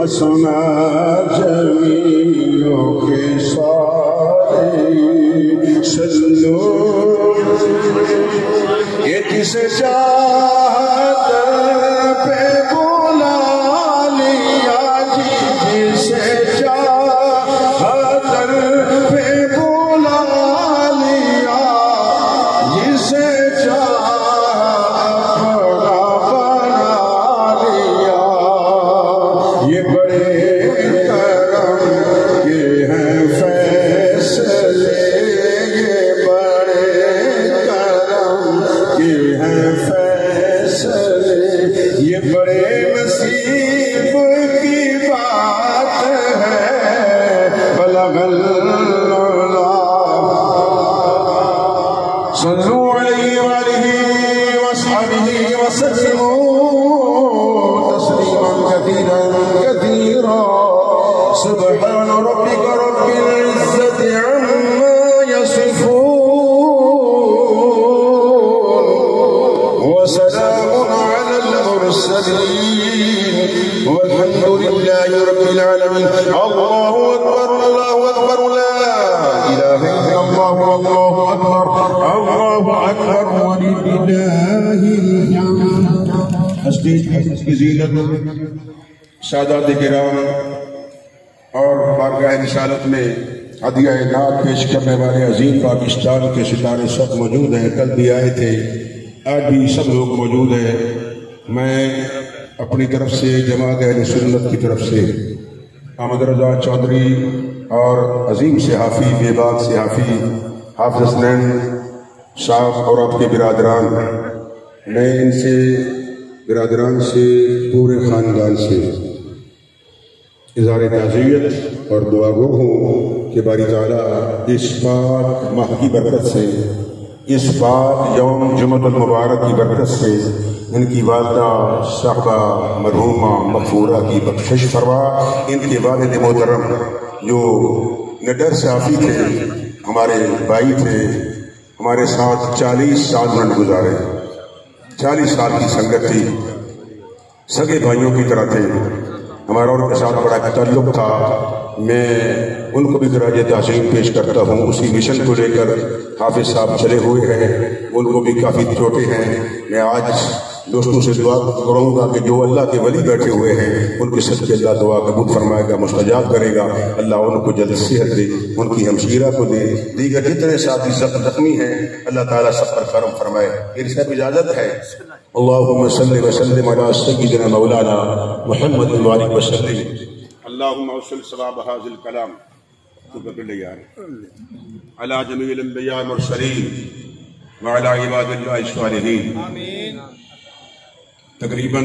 حسنا جمیع خصال صلو یہ جس چاہت پہ بلا لیا جی جسے چاہت پہ بلا لیا جسے سبحان ربك رب العزة عما يصفون وسلام على المرسلين والحمد لله رب العالمين. الله أكبر الله أكبر لا إله إلا الله والله أكبر الله أكبر ولله الحمد. اسٹیج کی زینت سادات کرام اور بارگاہ رسالت میں عدیہ نعت پیش کرنے والے عظیم پاکستان کے ستارے سب موجود ہیں. کل بھی آئے تھے، آج بھی سب لوگ موجود ہیں. میں اپنی طرف سے جماعت اہل سنت کی طرف سے احمد رضا چودھری اور عظیم صحافی بے باک صحافی حافظ حسنین صاحب اور آپ کے برادران، میں ان سے برادران سے پورے خاندان سے اظہار تعزیت اور دعا گو ہوں کہ باری تعالیٰ اس پاک ماہ کی برکت سے، اس پاک یوم جمعۃ المبارک کی برکت سے ان کی والدہ صاحبہ مرحومہ مغفورہ کی بخشش فرما. ان کے والد محترم جو نڈر صحافی تھے، ہمارے بھائی تھے، ہمارے ساتھ 40 سال منٹ گزارے، 40 سال کی سنگت تھی، سگے بھائیوں کی طرح تھے، ہمارا ان کے ساتھ بڑا تعلق تھا. میں ان کو بھی خراج تحسین پیش کرتا ہوں. اسی مشن کو لے کر حافظ صاحب چلے ہوئے ہیں، ان کو بھی کافی چھوٹے ہیں. میں آج دوستوں سے دعا کروں گا کہ جو اللہ کے ولی بیٹھے ہوئے ہیں ان کے صدقے اللہ دعا قبول فرمائے گا، مستجاب کرے گا. اللہ ان کو جلد صحت دے، ان کی ہمشیرہ کو دے، دیگر جتنے ساتھی زخمی ہیں اللہ تعالیٰ سب پر کرم فرمائے. میری صاحب اجازت ہے. اللہم صلی وسلم علی سیدنا مولانا محمد وآلہ وسلم. اللہم اوصل ثواب هذا الکلام علی جمیع الانبیاء المرسلین وعلی عباد اللہ الصالحین. تقریباً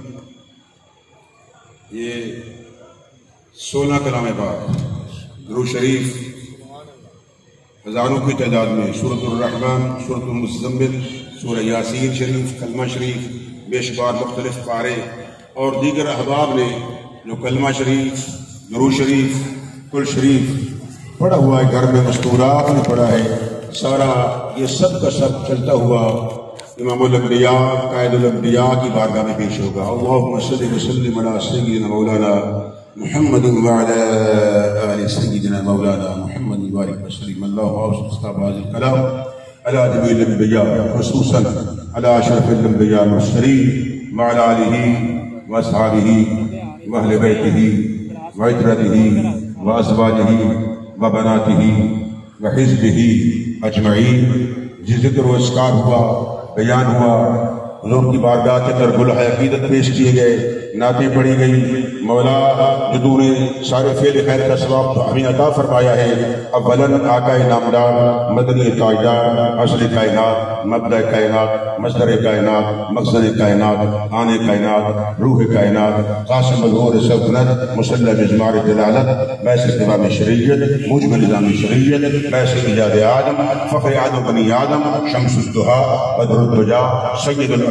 یہ 16 کلام پاک درود شریف ہزاروں کی تعداد میں، سورۃ الرحمن، سورۃ المزمل، سورہ یاسین شریف، کلمہ شریف، بے شمار مختلف پارے اور دیگر احباب نے جو کلمہ شریف، درود شریف، کل شریف پڑھا ہوا ہے، گھر میں مستورات نے پڑھا ہے. سارا یہ سب کا سب چلتا ہوا امام الانبیاء قائد الانبیاء کی بارگاہ میں پیش ہوگا. اللہم صلی وسلم علی سیدنا مولانا محمد وعلی آل سیدنا مولانا محمد وآلہ وسلم. اللہم اوصل ثواب هذا الکلام علی جمیع الانبیاء خصوصاً علی اشرف الانبیاء المرسلین وعلی آلہ واصحابہ واہل بیتہ وعترتہ وازواجہ وبناتہ وحزبہ اجمعین. جس ذکر و اذکار ہوا، بیان ہوا، حضور کی بارگاہ کے در گلہ عقیدت پیش کیے گئے، نعتیں پڑھی گئی. مولا جو تو نے سارے فعل خیر کا ثواب ہمیں عطا فرمایا ہے. اولاً آقا نامدار مدنی تاجدار اصل کائنات، مبدأ کائنات، مصدر کائنات، مقصد کائنات، آن کائنات، روح کائنات، قاسم الغور سلطنت، مسلح بجمار دلالت، باعث اتمام شریعت، موجب نظام شریعت، باعث ایجاد آدم، فخر آدم بنی آدم، شمس الدہا، بدر الدجا، سید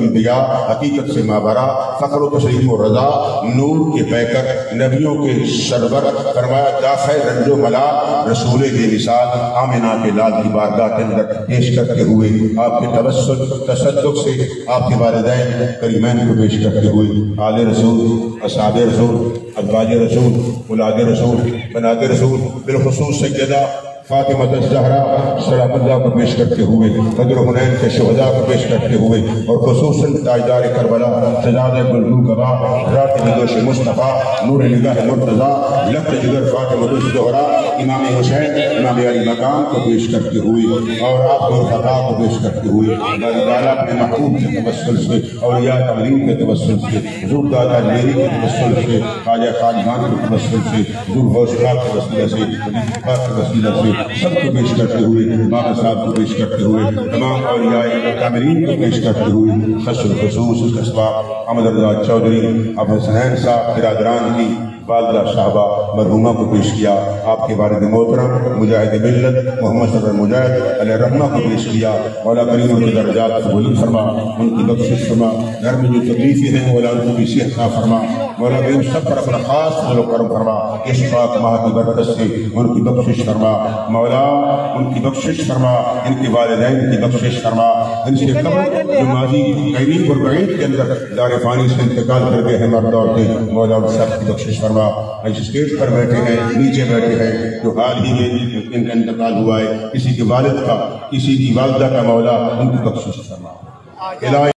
الانبیاء حقیقت سے مابرا فخر و تسلیم و رضا نور کے پیکر نبیوں کے سرور فرمایا دافع رنج و ملا رسول بے مثال آمنہ کے لال کی بارگاہ کے اندر پیش کرتے ہوئے آپ کے توسل تصدق سے آپ کے والدین کریمین کو پیش کرتے ہوئے آل رسول اصحاب رسول ازواج رسول اولاد رسول بنات رسول بالخصوص سیدہ فاطمہ الزہرا سلام اللہ کو پیش کرتے ہوئے بدر حنین کے شہداء کو پیش کرتے ہوئے اور خصوصاً تاجدار کربلا شہزادہ بلبل قبا رات بدوش مصطفیٰ نور نگاہ مرتضیٰ لفظ جگر فاطمہ الزہرا امام حسین امام علی مقام کو پیش کرتے ہوئے اور آپ کو خطا کو پیش کرتے ہوئے اللہ تعالیٰ اپنے محبوب کے توسل سے اولیاء تعلیم کے توسل سے حضور دادا میری کے توسل سے خواجہ خاجگان کے توسل سے حضور غوث پاک کے وسیلہ سے کے وسیلہ سے سب کو پیش کرتے ہوئے بابا صاحب کو پیش کرتے ہوئے تمام اولیاء کاملین کو پیش کرتے ہوئے خصوص خصوص قصبہ احمد رضا چودھری ابو حسنین صاحب برادران کی والدہ صاحبہ مرحومہ کو پیش کیا آپ کے والد محترم مجاہد ملت محمد صدر مجاہد علیہ رحمہ کو پیش کیا مولا کریم ان کے درجات قبول فرما ان کی بخشش فرما گھر میں جو تکلیفیں ہیں مولا ان کی صحت عطا فرما مولا کریم سب پر اپنا خاص فضل و کرم فرما اس پاک ماہ کی برکت سے ان کی بخشش فرما مولا ان کی بخشش فرما ان کے والدین کی بخشش فرما ان سے قبل جو ماضی قریب اور بعید کے اندر دار فانی سے انتقال کر گئے ہیں مرد عورتیں مولا ان سب کی بخشش فرما اسٹیج پر بیٹھے ہیں نیچے بیٹھے ہیں جو حال ہی میں ان کا انتقال ہوا ہے کسی کے والد کا کسی کی والدہ کا مولا ان کی بخشش فرما